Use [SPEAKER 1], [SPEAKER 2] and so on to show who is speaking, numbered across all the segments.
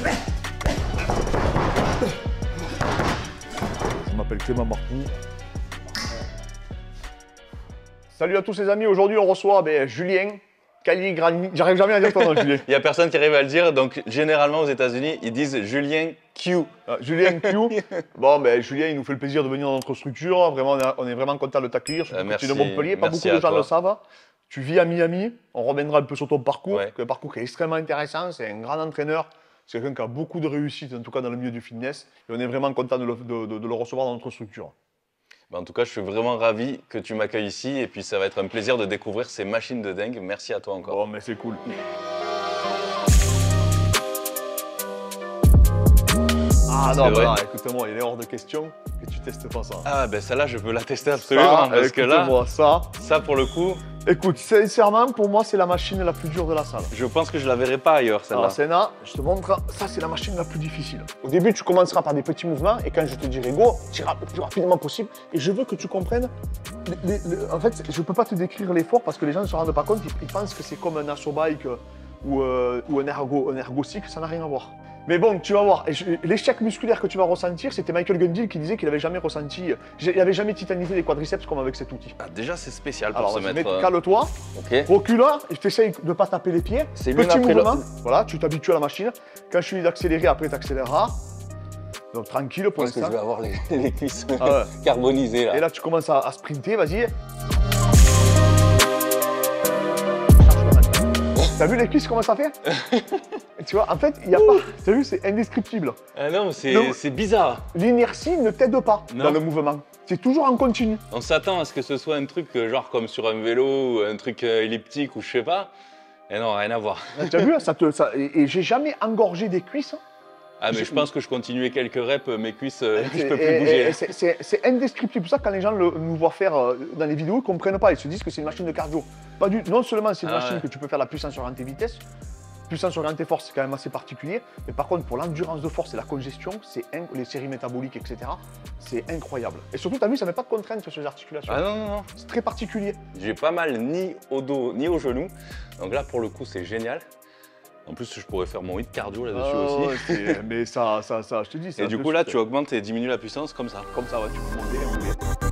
[SPEAKER 1] Je m'appelle Clément Marcoux. Salut à tous les amis, aujourd'hui on reçoit Julien Caligrani. J'arrive jamais à dire ton nom, Julien.
[SPEAKER 2] Il n'y a personne qui arrive à le dire, donc généralement aux États-Unis ils disent Julien Q.
[SPEAKER 1] Julien Q. Bon, Julien, il nous fait le plaisir de venir dans notre structure. Vraiment, on est vraiment content de t'accueillir. Tu es de Montpellier, pas beaucoup de gens le savent. Tu vis à Miami. On reviendra un peu sur ton parcours. Ouais. Un parcours qui est extrêmement intéressant. C'est un grand entraîneur. C'est quelqu'un qui a beaucoup de réussite, en tout cas dans le milieu du fitness. Et on est vraiment content de le recevoir dans notre structure.
[SPEAKER 2] En tout cas, je suis vraiment ravi que tu m'accueilles ici. Et puis, ça va être un plaisir de découvrir ces machines de dingue. Merci à toi encore.
[SPEAKER 1] Bon, mais c'est cool. Ah non, bah, écoute-moi, il est hors de question que tu testes pas ça.
[SPEAKER 2] Ah ben celle-là, je veux la tester absolument. Parce que là, ça pour le coup...
[SPEAKER 1] Écoute, sincèrement, pour moi, c'est la machine la plus dure de la salle.
[SPEAKER 2] Je pense que je la verrai pas ailleurs, celle-là.
[SPEAKER 1] Alors, Senna, je te montre, ça c'est la machine la plus difficile. Au début, tu commenceras par des petits mouvements et quand je te dirai go, tu iras le plus rapidement possible. Et je veux que tu comprennes, en fait, je ne peux pas te décrire l'effort parce que les gens ne se rendent pas compte, ils pensent que c'est comme un assobike ou un ergo cycle, ça n'a rien à voir. Mais bon, tu vas voir, l'échec musculaire que tu vas ressentir, c'était Michael Gundil qui disait qu'il n'avait jamais ressenti, il n'avait jamais titanisé les quadriceps comme avec cet outil.
[SPEAKER 2] Ah, déjà, c'est spécial pour se mettre...
[SPEAKER 1] Cale-toi, recule là, et tu essayes de ne pas taper les pieds. Petit mouvement, voilà, tu t'habitues à la machine. Quand je te dis d'accélérer, après tu accéléreras. Donc tranquille pour l'instant.
[SPEAKER 2] Parce que je vais avoir les cuisses carbonisées là.
[SPEAKER 1] Et là, tu commences à sprinter, vas-y. T'as vu les cuisses comment ça fait? Tu vois, en fait, il n'y a pas. T'as vu, c'est indescriptible.
[SPEAKER 2] Ah non, c'est bizarre.
[SPEAKER 1] L'inertie ne t'aide pas dans le mouvement. C'est toujours en continu.
[SPEAKER 2] On s'attend à ce que ce soit un truc genre comme sur un vélo, ou un truc elliptique ou je sais pas. Et non, rien à voir.
[SPEAKER 1] Tu as vu, et j'ai jamais engorgé des cuisses.
[SPEAKER 2] Ah mais je pense que je continuais quelques reps, mes cuisses, je peux plus bouger.
[SPEAKER 1] C'est indescriptible. C'est pour ça que quand les gens nous voient faire dans les vidéos, ils ne comprennent pas. Ils se disent que c'est une machine de cardio. Pas du. Non seulement c'est une machine que tu peux faire la puissance orientée vitesse, puissance orientée force, c'est quand même assez particulier. Mais par contre, pour l'endurance de force et la congestion, les séries métaboliques, etc., c'est incroyable. Et surtout, tu as vu, ça ne met pas de contraintes sur ces articulations.
[SPEAKER 2] Ah non, non, non.
[SPEAKER 1] C'est très particulier.
[SPEAKER 2] J'ai pas mal ni au dos, ni au genou. Donc là, pour le coup, c'est génial. En plus, je pourrais faire mon hit cardio là-dessus aussi.
[SPEAKER 1] Mais ça, je te dis.
[SPEAKER 2] Et du coup, là, tu augmentes et diminues la puissance comme ça.
[SPEAKER 1] Comme ça, ouais, tu peux monter et rouler.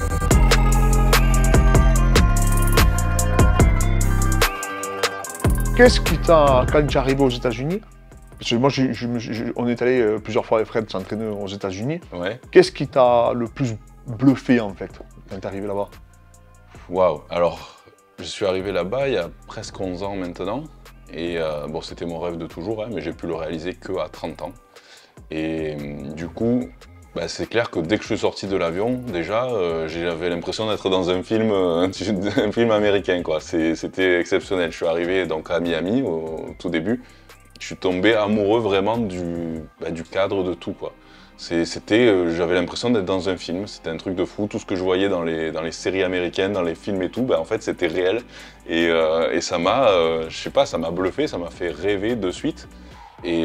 [SPEAKER 1] Qu'est-ce qui t'a, quand tu es arrivé aux États-Unis, parce que moi, on est allé plusieurs fois avec Fred s'entraîner aux États-Unis.
[SPEAKER 2] Ouais.
[SPEAKER 1] Qu'est-ce qui t'a le plus bluffé en fait quand tu es arrivé là-bas?
[SPEAKER 2] Waouh. Alors, je suis arrivé là-bas il y a presque 11 ans maintenant. Et bon, c'était mon rêve de toujours, hein, mais j'ai pu le réaliser qu'à 30 ans. Et du coup, c'est clair que dès que je suis sorti de l'avion, déjà, j'avais l'impression d'être dans un film américain, quoi. C'était exceptionnel. Je suis arrivé donc à Miami au tout début. Je suis tombé amoureux vraiment du cadre de tout, quoi. J'avais l'impression d'être dans un film, c'était un truc de fou. Tout ce que je voyais dans les séries américaines, dans les films et tout, en fait c'était réel. Et ça m'a, je sais pas, ça m'a bluffé, ça m'a fait rêver de suite. Et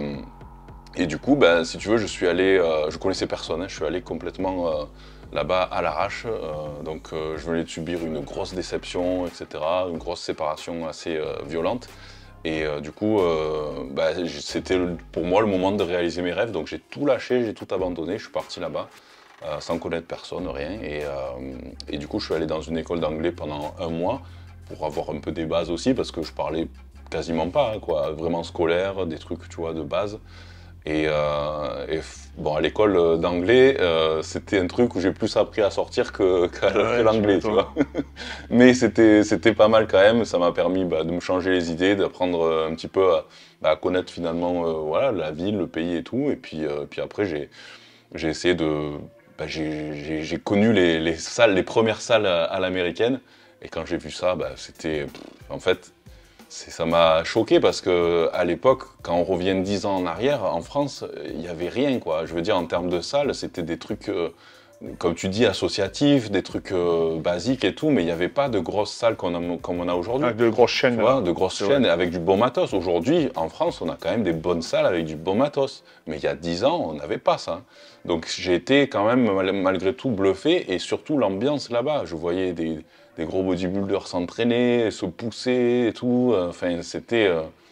[SPEAKER 2] du coup, si tu veux, je suis allé, je connaissais personne, hein, je suis allé complètement là-bas à l'arrache. Donc je venais de subir une grosse déception, etc., une grosse séparation assez violente. Et du coup, c'était pour moi le moment de réaliser mes rêves, donc j'ai tout lâché, j'ai tout abandonné, je suis parti là-bas sans connaître personne, rien. Et du coup, je suis allé dans une école d'anglais pendant 1 mois pour avoir un peu des bases aussi, parce que je parlais quasiment pas, hein, quoi, vraiment scolaire, des trucs, tu vois, de base. Et bon, à l'école d'anglais, c'était un truc où j'ai plus appris à sortir que l'anglais, tu vois. Mais c'était pas mal quand même, ça m'a permis de me changer les idées, d'apprendre un petit peu à connaître finalement voilà, la ville, le pays et tout. Et puis après, j'ai essayé de... j'ai connu les premières salles à l'américaine. Et quand j'ai vu ça, c'était... En fait... Ça m'a choqué parce qu'à l'époque, quand on revient 10 ans en arrière, en France, il n'y avait rien, quoi. Je veux dire, en termes de salles, c'était des trucs, comme tu dis, associatifs, des trucs basiques et tout, mais il n'y avait pas de grosses salles comme on a aujourd'hui.
[SPEAKER 1] Avec de grosses chaînes.
[SPEAKER 2] Tu vois, de grosses chaînes avec du bon matos. Aujourd'hui, en France, on a quand même des bonnes salles avec du bon matos. Mais il y a 10 ans, on n'avait pas ça. Donc j'ai été quand même, malgré tout, bluffé, et surtout l'ambiance là-bas. Je voyais des gros bodybuilders s'entraîner, se pousser et tout. Enfin, c'était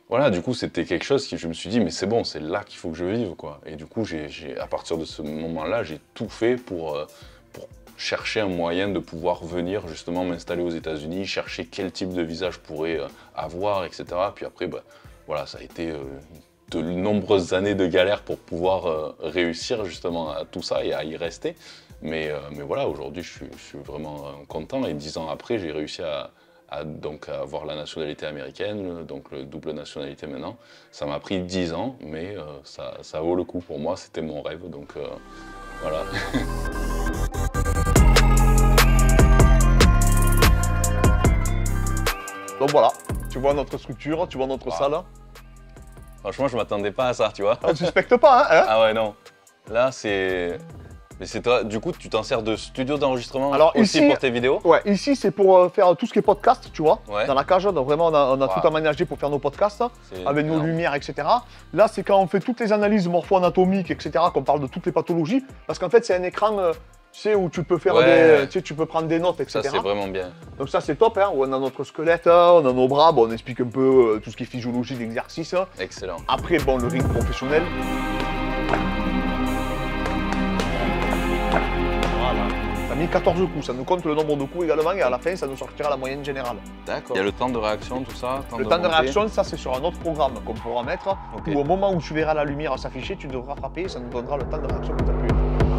[SPEAKER 2] Voilà, du coup, c'était quelque chose que je me suis dit, mais c'est bon, c'est là qu'il faut que je vive, quoi. Et du coup, à partir de ce moment-là, j'ai tout fait pour chercher un moyen de pouvoir venir justement m'installer aux États-Unis, chercher quel type de visa je pourrais avoir, etc. Puis après, bah, voilà, ça a été de nombreuses années de galère pour pouvoir réussir justement à tout ça et à y rester. Mais voilà, aujourd'hui, je suis vraiment content. Et 10 ans après, j'ai réussi donc à avoir la nationalité américaine, donc le double nationalité maintenant. Ça m'a pris 10 ans, mais ça vaut le coup pour moi, c'était mon rêve, donc voilà.
[SPEAKER 1] Donc voilà, tu vois notre structure, tu vois notre salle.
[SPEAKER 2] Franchement, je m'attendais pas à ça, tu vois.
[SPEAKER 1] On ne suspecte pas, hein.
[SPEAKER 2] Ah ouais, non. Là, c'est... Mais c'est toi, du coup, tu t'en sers de studio d'enregistrement aussi
[SPEAKER 1] ici,
[SPEAKER 2] pour tes vidéos?
[SPEAKER 1] Ouais, ici c'est pour faire tout ce qui est podcast, tu vois,
[SPEAKER 2] ouais.
[SPEAKER 1] Dans la cage. Donc vraiment, on a tout aménagé pour faire nos podcasts, avec nos lumières, etc. Là, c'est quand on fait toutes les analyses morpho-anatomiques, etc., qu'on parle de toutes les pathologies, parce qu'en fait, c'est un écran, tu sais, où tu peux faire tu peux prendre des notes, etc.
[SPEAKER 2] Ça, c'est vraiment bien.
[SPEAKER 1] Donc ça, c'est top, hein, où on a notre squelette, on a nos bras, bon, on explique un peu tout ce qui est physiologie d'exercice.
[SPEAKER 2] Excellent.
[SPEAKER 1] Après, bon, le ring professionnel. Ça a mis 14 coups, ça nous compte le nombre de coups également et à la fin ça nous sortira la moyenne générale.
[SPEAKER 2] D'accord. Il y a le temps de réaction, tout ça?
[SPEAKER 1] Le temps de réaction, ça c'est sur un autre programme qu'on pourra mettre, où au moment où tu verras la lumière s'afficher, tu devras frapper et ça nous donnera le temps de réaction que tu as pu.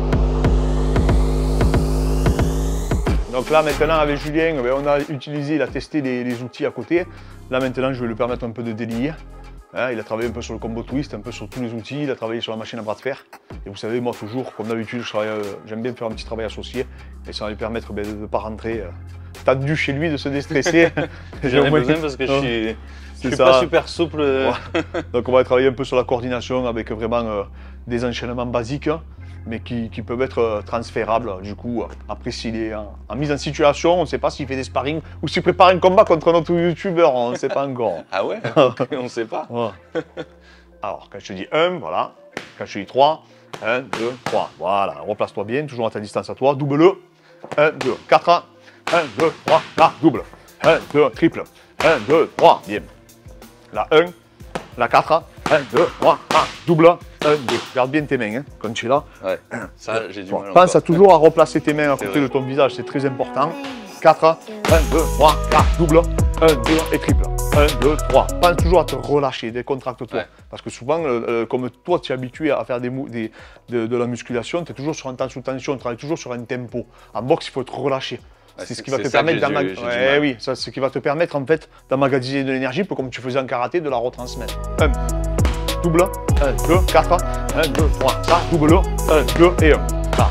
[SPEAKER 1] Donc là maintenant avec Julien, on a utilisé, il a testé les outils à côté. Là maintenant je vais lui permettre un peu de délier. Hein, il a travaillé un peu sur le combo twist, un peu sur tous les outils, il a travaillé sur la machine à bras de fer. Et vous savez, moi toujours, comme d'habitude, j'aime bien faire un petit travail associé. Et ça va lui permettre de ne pas rentrer tendu chez lui, de se déstresser.
[SPEAKER 2] J'en ai besoin parce que je suis pas super souple.
[SPEAKER 1] Ouais. Donc on va travailler un peu sur la coordination avec vraiment des enchaînements basiques, mais qui peuvent être transférables. Du coup, après s'il est en mise en situation, on ne sait pas s'il fait des sparring ou s'il prépare un combat contre notre youtubeur, on ne sait pas encore.
[SPEAKER 2] Ah ouais? On ne sait pas.
[SPEAKER 1] Ouais. Alors, quand je te dis 1, voilà. Quand je te dis 3, 1, 2, 3. Voilà, replace-toi bien, toujours à ta distance à toi. Double-le. 1, 2, 4. 1, 2, 3. Là, double. 1, 2, triple. 1, 2, 3. Bien. La 1, la 4. 1, 2, 3. Ah, double. 1, 2. Garde bien tes mains hein, quand tu es là.
[SPEAKER 2] Ouais, ça j'ai du mal.
[SPEAKER 1] Pense à toujours à replacer tes mains à côté de ton visage, c'est très important. 4, 1, 2, 3, 4, double. 1, 2 et triple. 1, 2, 3. Pense toujours à te relâcher, décontracte-toi. Ouais. Parce que souvent, comme toi, tu es habitué à faire de la musculation, tu es toujours sur un temps sous tension, tu travailles toujours sur un tempo. En boxe, il faut te relâcher. C'est ce qui va te permettre ce qui va te permettre en fait d'emmagasiner de l'énergie, peu comme tu faisais en karaté, de la retransmettre. 1, double, 1, 2, 4, 1, 2, 3, ça, double, 1, 2 et 1. Ça.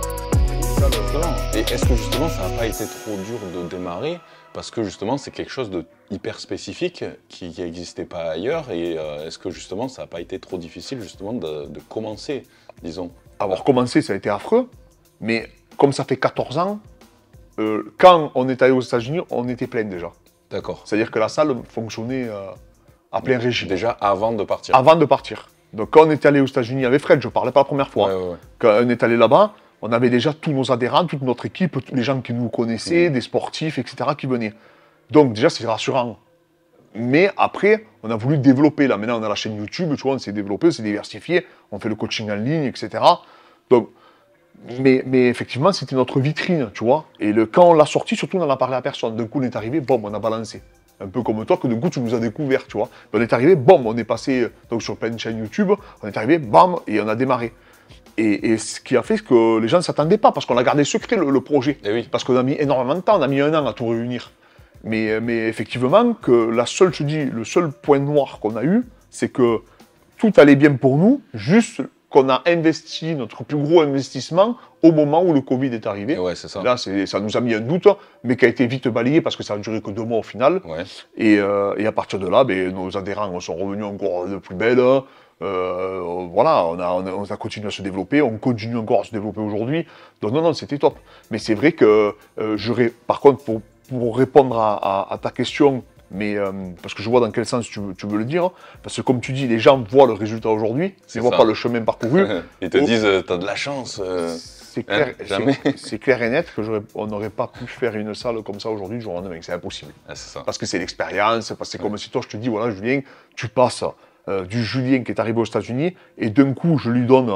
[SPEAKER 2] Et est-ce que justement ça n'a pas été trop dur de démarrer? Parce que justement c'est quelque chose de hyper spécifique qui n'existait pas ailleurs et est-ce que justement ça n'a pas été trop difficile justement de commencer, disons?
[SPEAKER 1] Alors commencer ça a été affreux, mais comme ça fait 14 ans, quand on est allé aux États-Unis, on était plein déjà.
[SPEAKER 2] D'accord.
[SPEAKER 1] C'est-à-dire que la salle fonctionnait à plein régime.
[SPEAKER 2] Déjà avant de partir?
[SPEAKER 1] Avant de partir. Donc quand on est allé aux États-Unis avec Fred, je ne parlais pas la première fois.
[SPEAKER 2] Ouais.
[SPEAKER 1] Quand on est allé là-bas, on avait déjà tous nos adhérents, toute notre équipe, tous les gens qui nous connaissaient, des sportifs, etc. qui venaient. Donc déjà c'est rassurant. Mais après, on a voulu développer. Là maintenant on a la chaîne YouTube, tu vois, on s'est développé, on s'est diversifié, on fait le coaching en ligne, etc. Donc, mais effectivement c'était notre vitrine, tu vois. Et quand on l'a sorti, surtout on n'en a parlé à personne. D'un coup on est arrivé, boum, on a balancé. Un peu comme toi, que d'un coup tu nous as découvert, tu vois. On est arrivé, boum, on est passé donc, sur plein de chaînes YouTube, on est arrivé, bam, et on a démarré. Et ce qui a fait que les gens ne s'attendaient pas, parce qu'on a gardé secret le projet.
[SPEAKER 2] Et oui.
[SPEAKER 1] Parce qu'on a mis énormément de temps, on a mis 1 an à tout réunir. Mais effectivement, que le seul point noir qu'on a eu, c'est que tout allait bien pour nous, juste qu'on a investi notre plus gros investissement au moment où le Covid est arrivé.
[SPEAKER 2] Ouais, c'est ça.
[SPEAKER 1] Là, ça nous a mis un doute, mais qui a été vite balayé parce que ça a duré que 2 mois au final.
[SPEAKER 2] Ouais.
[SPEAKER 1] Et à partir de là, nos adhérents sont revenus encore de plus belle. Voilà, on a continué à se développer, on continue encore à se développer aujourd'hui. Donc non, c'était top. Mais c'est vrai que par contre, pour répondre à ta question, mais parce que je vois dans quel sens tu veux le dire, parce que comme tu dis, les gens voient le résultat aujourd'hui, ils ne voient pas le chemin parcouru.
[SPEAKER 2] Ils te disent, t'as de la chance.
[SPEAKER 1] c'est clair,
[SPEAKER 2] jamais.
[SPEAKER 1] c'est clair et net qu'on n'aurait pas pu faire une salle comme ça aujourd'hui du jour au lendemain. C'est impossible.
[SPEAKER 2] Ah, c'est ça.
[SPEAKER 1] Parce que c'est l'expérience, parce que c'est comme si toi je te dis, voilà Julien, tu passes du Julien qui est arrivé aux États-Unis et d'un coup je lui donne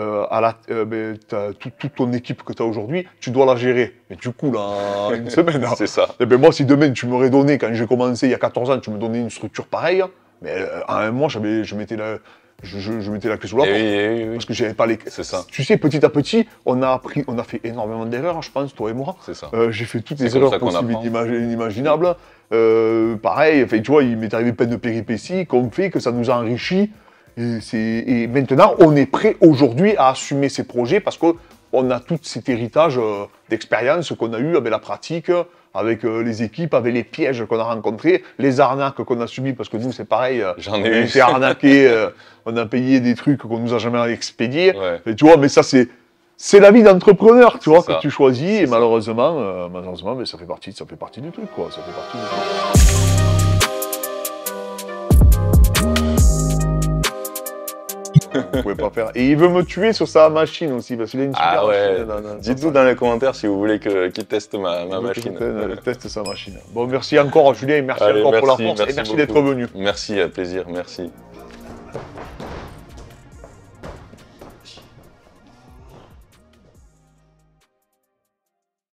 [SPEAKER 1] toute ton équipe que tu as aujourd'hui, tu dois la gérer. Mais du coup, là, une semaine.
[SPEAKER 2] C'est ça.
[SPEAKER 1] Et ben moi, si demain tu m'aurais donné, quand j'ai commencé il y a 14 ans, tu me donnais une structure pareille, mais à un mois, je mettais la clé sous la porte.
[SPEAKER 2] Oui.
[SPEAKER 1] Parce que j'avais pas les.
[SPEAKER 2] C'est ça.
[SPEAKER 1] Tu sais, petit à petit, on a fait énormément d'erreurs, je pense, toi et moi.
[SPEAKER 2] C'est ça.
[SPEAKER 1] J'ai fait toutes
[SPEAKER 2] C'est
[SPEAKER 1] les
[SPEAKER 2] comme
[SPEAKER 1] erreurs
[SPEAKER 2] ça qu'on
[SPEAKER 1] possibles et
[SPEAKER 2] apprend.
[SPEAKER 1] inimaginables. Pareil, tu vois, il m'est arrivé plein de péripéties qu'on fait, que ça nous a enrichis. Et maintenant, on est prêt aujourd'hui à assumer ces projets parce qu'on a tout cet héritage d'expérience qu'on a eu avec la pratique, avec les équipes, avec les pièges qu'on a rencontrés, les arnaques qu'on a subies, parce que nous, c'est pareil,
[SPEAKER 2] J'en
[SPEAKER 1] on
[SPEAKER 2] ai
[SPEAKER 1] a
[SPEAKER 2] eu.
[SPEAKER 1] été arnaqués, on a payé des trucs qu'on nous a jamais expédiés.
[SPEAKER 2] Ouais.
[SPEAKER 1] Et tu vois, mais ça, c'est la vie d'entrepreneur, tu vois,
[SPEAKER 2] ça.
[SPEAKER 1] que tu choisis. Et
[SPEAKER 2] C'est ça.
[SPEAKER 1] malheureusement, mais ça fait partie du truc, quoi. Ça fait partie du truc. Vous pouvez pas faire. Et il veut me tuer sur sa machine aussi, parce qu'il a une super
[SPEAKER 2] Ah ouais.
[SPEAKER 1] machine.
[SPEAKER 2] Dites-nous dans les commentaires si vous voulez qu'il teste ma machine.
[SPEAKER 1] Teste sa machine. Bon, merci encore Julien, et merci
[SPEAKER 2] Allez,
[SPEAKER 1] encore pour la
[SPEAKER 2] merci,
[SPEAKER 1] force, et
[SPEAKER 2] merci
[SPEAKER 1] merci d'être
[SPEAKER 2] beaucoup.
[SPEAKER 1] venu.
[SPEAKER 2] Merci, à plaisir, merci.